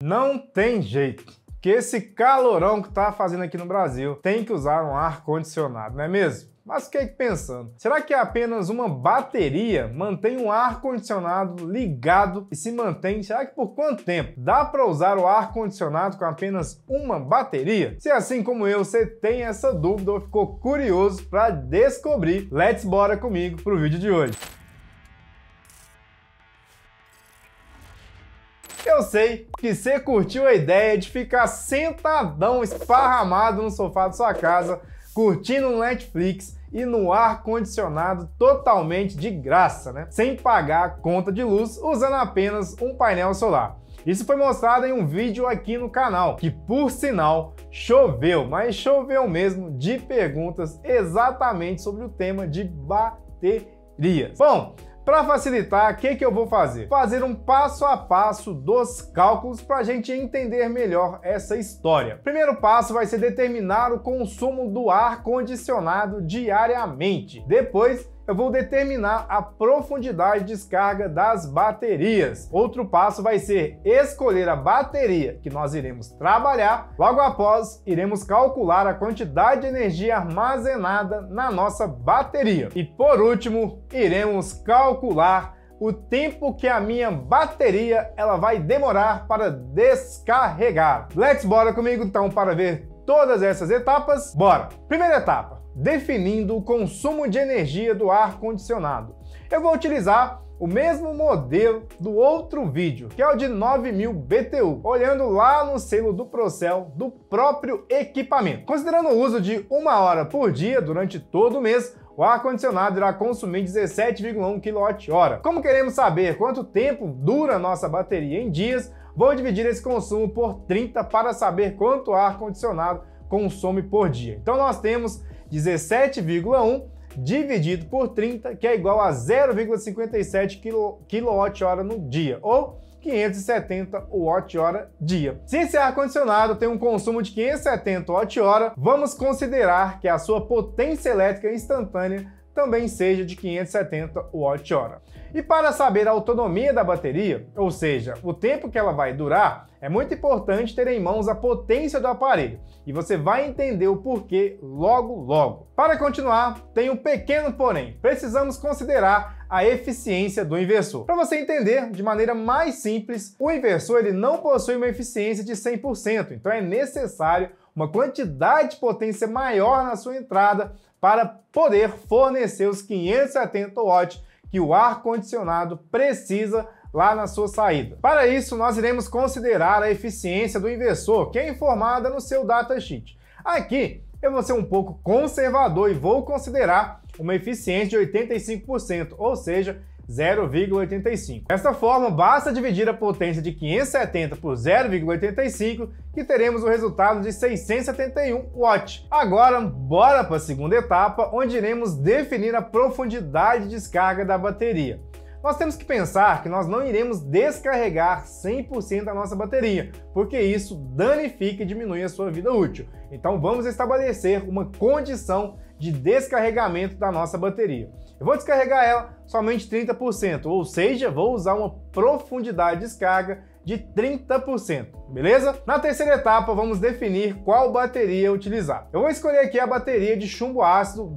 Não tem jeito, que esse calorão que tá fazendo aqui no Brasil tem que usar um ar-condicionado, não é mesmo? Mas fiquei pensando, será que apenas uma bateria mantém um ar-condicionado ligado e se mantém, será que por quanto tempo? Dá para usar o ar-condicionado com apenas uma bateria? Se assim como eu, você tem essa dúvida ou ficou curioso para descobrir, bora comigo pro vídeo de hoje. Eu sei que você curtiu a ideia de ficar sentadão, esparramado no sofá da sua casa, curtindo no Netflix e no ar-condicionado totalmente de graça, né? Sem pagar a conta de luz, usando apenas um painel solar. Isso foi mostrado em um vídeo aqui no canal, que por sinal choveu, mas choveu mesmo de perguntas exatamente sobre o tema de baterias. Bom, para facilitar, o que eu vou fazer? Fazer um passo a passo dos cálculos para a gente entender melhor essa história. Primeiro passo vai ser determinar o consumo do ar-condicionado diariamente. Depois, eu vou determinar a profundidade de descarga das baterias. Outro passo vai ser escolher a bateria que nós iremos trabalhar. Logo após, iremos calcular a quantidade de energia armazenada na nossa bateria. E por último, iremos calcular o tempo que a minha bateria ela vai demorar para descarregar. Bora comigo então para ver todas essas etapas? Bora! Primeira etapa. Definindo o consumo de energia do ar-condicionado. Eu vou utilizar o mesmo modelo do outro vídeo, que é o de 9000 BTU, olhando lá no selo do Procel do próprio equipamento. Considerando o uso de 1 hora por dia durante todo o mês, o ar-condicionado irá consumir 17,1 kWh. Como queremos saber quanto tempo dura a nossa bateria em dias, vou dividir esse consumo por 30 para saber quanto o ar-condicionado consome por dia. Então nós temos 17,1 dividido por 30, que é igual a 0,57 kWh no dia, ou 570 Wh dia. Se esse ar-condicionado tem um consumo de 570 Wh, vamos considerar que a sua potência elétrica instantânea também seja de 570 Wh. E para saber a autonomia da bateria, ou seja, o tempo que ela vai durar, é muito importante ter em mãos a potência do aparelho. E você vai entender o porquê logo. Para continuar, tem um pequeno porém. Precisamos considerar a eficiência do inversor. Para você entender de maneira mais simples, o inversor ele não possui uma eficiência de 100%, então é necessário uma quantidade de potência maior na sua entrada para poder fornecer os 570 watts que o ar-condicionado precisa lá na sua saída. Para isso, nós iremos considerar a eficiência do inversor, que é informada no seu datasheet. Aqui, eu vou ser um pouco conservador e vou considerar uma eficiência de 85%, ou seja, 0,85. Desta forma, basta dividir a potência de 570 por 0,85 que teremos o resultado de 671 watts. Agora, bora para a segunda etapa, onde iremos definir a profundidade de descarga da bateria. Nós temos que pensar que nós não iremos descarregar 100% da nossa bateria, porque isso danifica e diminui a sua vida útil. Então vamos estabelecer uma condição de descarregamento da nossa bateria. Eu vou descarregar ela somente 30%, ou seja, vou usar uma profundidade de descarga de 30%, beleza? Na terceira etapa, vamos definir qual bateria utilizar. Eu vou escolher aqui a bateria de chumbo ácido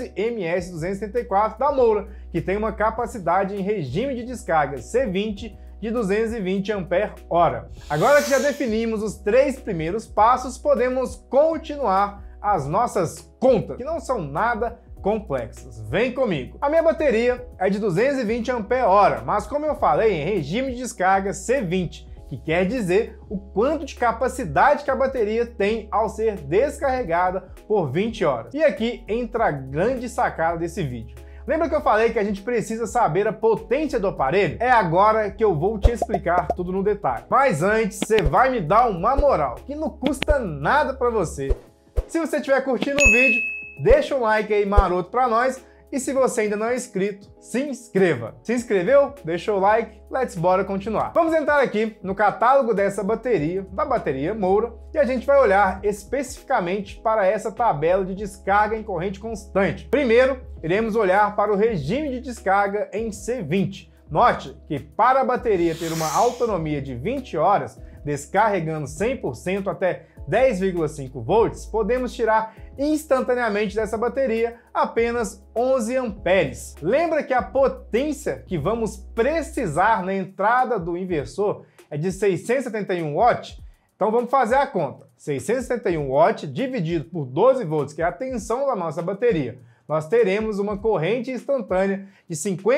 12MS274 da Moura, que tem uma capacidade em regime de descarga C20 de 220 Ah. Agora que já definimos os 3 primeiros passos, podemos continuar as nossas contas, que não são nada complexas. Vem comigo! A minha bateria é de 220 Ah, mas como eu falei, em regime de descarga C20, que quer dizer o quanto de capacidade que a bateria tem ao ser descarregada por 20 horas. E aqui entra a grande sacada desse vídeo. Lembra que eu falei que a gente precisa saber a potência do aparelho? É agora que eu vou te explicar tudo no detalhe. Mas antes, você vai me dar uma moral, que não custa nada para você. Se você estiver curtindo o vídeo, deixa um like aí maroto para nós. E se você ainda não é inscrito, se inscreva. Se inscreveu? Deixou o like? Bora continuar. Vamos entrar aqui no catálogo dessa bateria, da bateria Moura, e a gente vai olhar especificamente para essa tabela de descarga em corrente constante. Primeiro, iremos olhar para o regime de descarga em C20. Note que para a bateria ter uma autonomia de 20 horas, descarregando 100% até 10,5 volts, podemos tirar instantaneamente dessa bateria apenas 11 amperes. Lembra que a potência que vamos precisar na entrada do inversor é de 671 watts? Então vamos fazer a conta. 671 watts dividido por 12 volts, que é a tensão da nossa bateria. Nós teremos uma corrente instantânea de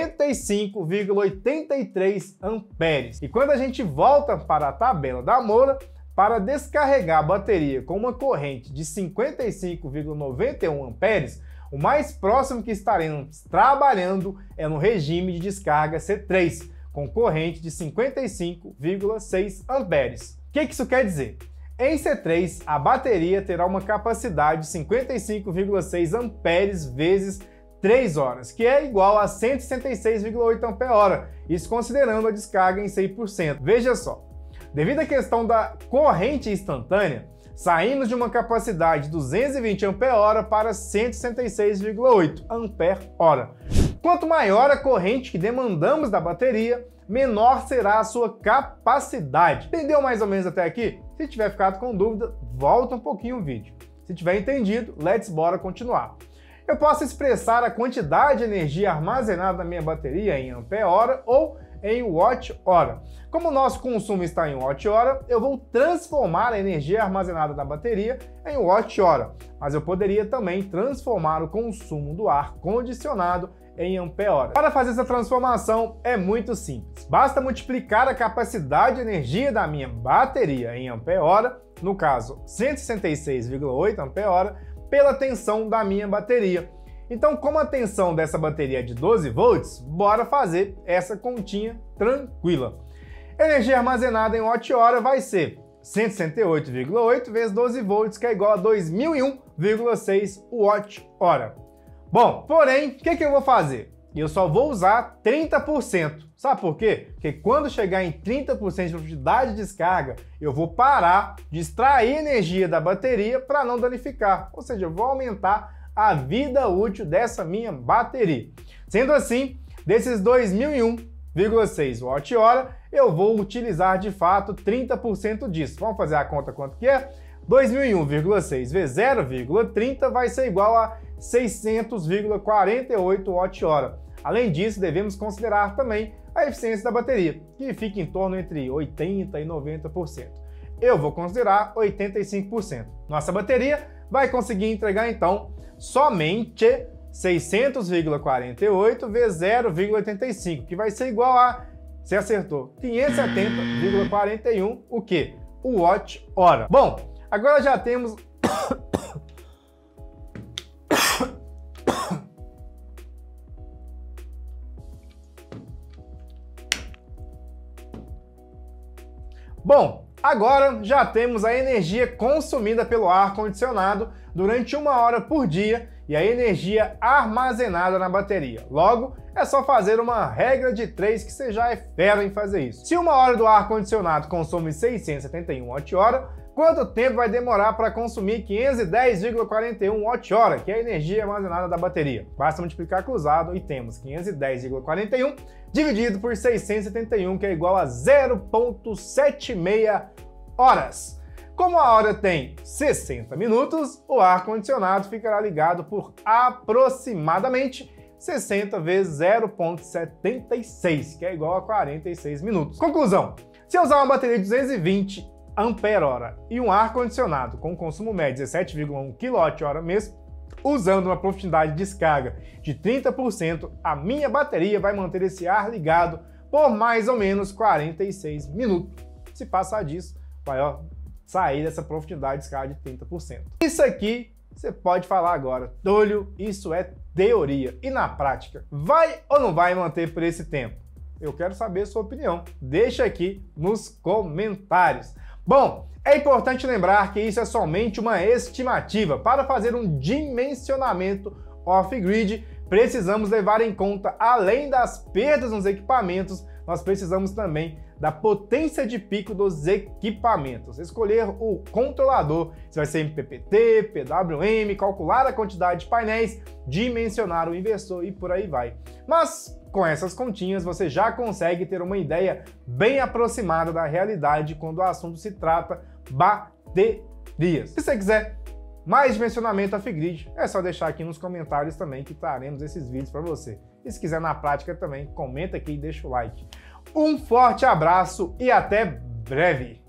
55,83 amperes. E quando a gente volta para a tabela da Moura, para descarregar a bateria com uma corrente de 55,91 amperes, o mais próximo que estaremos trabalhando é no regime de descarga C3, com corrente de 55,6 amperes. O que isso quer dizer? Em C3, a bateria terá uma capacidade de 55,6 amperes vezes 3 horas, que é igual a 166,8 ampere-hora, isso considerando a descarga em 100%. Veja só, devido à questão da corrente instantânea, saímos de uma capacidade de 220 ampere-hora para 166,8 ampere-hora. Quanto maior a corrente que demandamos da bateria, menor será a sua capacidade. Entendeu mais ou menos até aqui? Se tiver ficado com dúvida, volta um pouquinho o vídeo. Se tiver entendido, bora continuar. Eu posso expressar a quantidade de energia armazenada na minha bateria em ampere-hora ou em watt-hora. Como o nosso consumo está em watt-hora, eu vou transformar a energia armazenada na bateria em watt-hora, mas eu poderia também transformar o consumo do ar-condicionado em ampere-hora. Para fazer essa transformação é muito simples. Basta multiplicar a capacidade de energia da minha bateria em ampere-hora, no caso 166,8 ampere-hora, pela tensão da minha bateria. Então, como a tensão dessa bateria é de 12 volts, bora fazer essa continha tranquila. A energia armazenada em watt-hora vai ser 168,8 vezes 12 volts, que é igual a 2001,6 watt-hora. Bom, porém, o que eu vou fazer? Eu só vou usar 30%. Sabe por quê? Porque quando chegar em 30% de profundidade de descarga, eu vou parar de extrair energia da bateria para não danificar. Ou seja, eu vou aumentar a vida útil dessa minha bateria. Sendo assim, desses 2001,6 watt-hora, eu vou utilizar de fato 30% disso. Vamos fazer a conta quanto que é? 2001,6 vezes 0,30 vai ser igual a 600,48 watt-hora. Além disso, devemos considerar também a eficiência da bateria, que fica em torno entre 80% e 90%. Eu vou considerar 85%. Nossa bateria vai conseguir entregar, então, somente 600,48 vezes 0,85, que vai ser igual a, você acertou, 570,41, o quê? O watt-hora. Bom, agora já temos agora já temos a energia consumida pelo ar-condicionado durante 1 hora por dia e a energia armazenada na bateria. Logo, é só fazer uma regra de 3 que você já é fera em fazer isso. Se 1 hora do ar-condicionado consome 671 watt-hora, quanto tempo vai demorar para consumir 510,41 watt-hora, que é a energia armazenada da bateria? Basta multiplicar cruzado e temos 510,41 dividido por 671, que é igual a 0,76 horas. Como a hora tem 60 minutos, o ar-condicionado ficará ligado por aproximadamente 60 vezes 0,76, que é igual a 46 minutos. Conclusão: se eu usar uma bateria de 220 ampere-hora e um ar-condicionado com consumo médio de 17,1 kWh mês, usando uma profundidade de descarga de 30%, a minha bateria vai manter esse ar ligado por mais ou menos 46 minutos. Se passar disso, vai sair dessa profundidade de descarga de 30%. Isso aqui você pode falar agora, Túlio, isso é teoria. E na prática, vai ou não vai manter por esse tempo? Eu quero saber a sua opinião. Deixa aqui nos comentários. Bom, é importante lembrar que isso é somente uma estimativa. Para fazer um dimensionamento off-grid, precisamos levar em conta, além das perdas nos equipamentos, nós precisamos também da potência de pico dos equipamentos. Escolher o controlador, se vai ser MPPT, PWM, calcular a quantidade de painéis, dimensionar o inversor e por aí vai. Mas Com essas continhas, você já consegue ter uma ideia bem aproximada da realidade quando o assunto se trata baterias. Se você quiser mais dimensionamento off-grid, é só deixar aqui nos comentários também que traremos esses vídeos para você. E se quiser na prática também, comenta aqui e deixa o like. Um forte abraço e até breve!